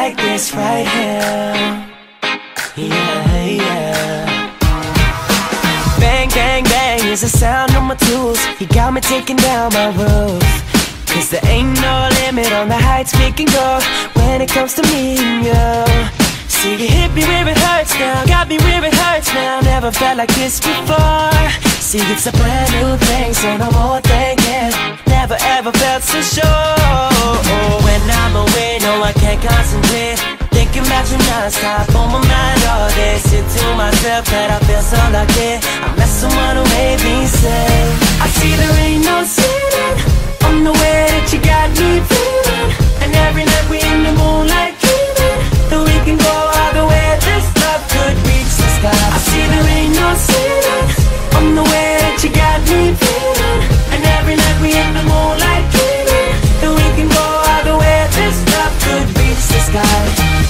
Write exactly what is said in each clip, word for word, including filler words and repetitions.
like this right here. Yeah, yeah. Bang, bang, bang is the sound of my tools. He got me taking down my roof. Cause there ain't no limit on the heights we can go when it comes to me and you. See, you hit me where it hurts now, got me where it hurts now. Never felt like this before. See, it's a brand new thing, so no more thinking. Never ever felt so sure. When I'm away, no, I can't concentrate. Thinking about you non-stop on my mind all day. Sit to myself that I feel so lucky. I met someone who made me say, I see there ain't no ceiling on the way that you got me feeling. And every night we in the moonlight dreaming that we can go all the way. This love could reach the sky. I see there ain't no ceiling on the way that you got me feeling. And every night we in the moonlight dreaming that we can go all the way. This love could reach the sky.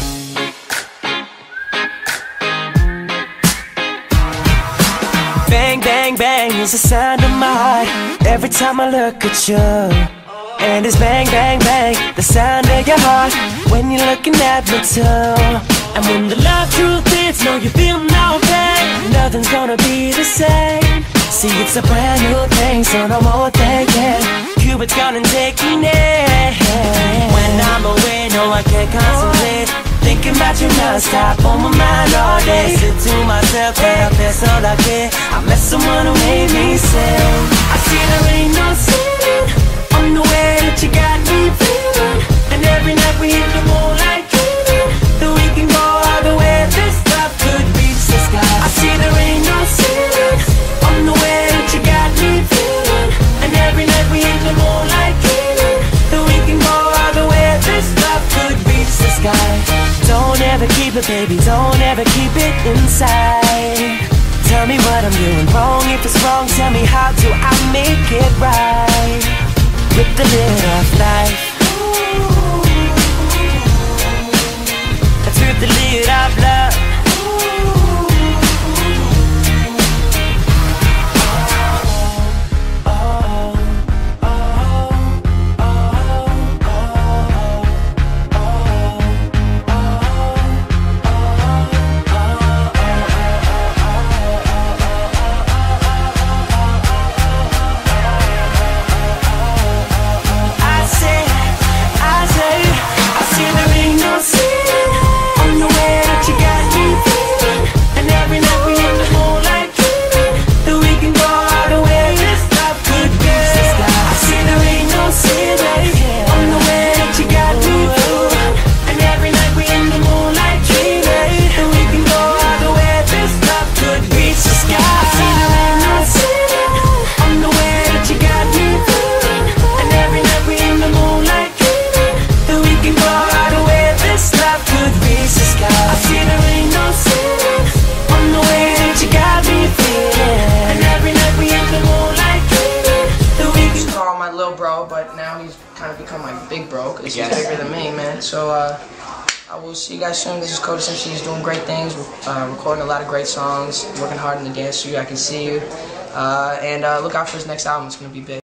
Bang, bang, bang is the sound of my heart every time I look at you. And it's bang, bang, bang, the sound of your heart when you're looking at me too. And when the love truth is, no, you feel no pain. Nothing's gonna be the same. See, it's a brand new thing, so no more thinking. Cupid's gonna take me there. When I'm away, no, I can't concentrate. Thinking about you non-stop on my mind all day. Sit to myself that I feel so lucky. I met someone who made me say, I see there ain't no ceiling on the way that you got me feeling. And every night we in the moonlight dreaming that we can go all the way. This love could reach the sky. I see there ain't no ceiling on the way that you got me feeling. And every night we in the moonlight dreaming that we can go all the way. This love could reach the sky. Don't ever keep it, baby, don't ever keep it inside. Tell me what I'm doing wrong. If it's wrong, tell me how do I make it right. Rip the lid off life. Let's rip the lid off love. Bro, but now he's kind of become my big bro because he's bigger than me, man. So uh, I will see you guys soon. This is Cody Simpson. He's doing great things, uh, recording a lot of great songs, working hard in the dance studio. I can see you, uh, and uh, look out for his next album. It's gonna be big.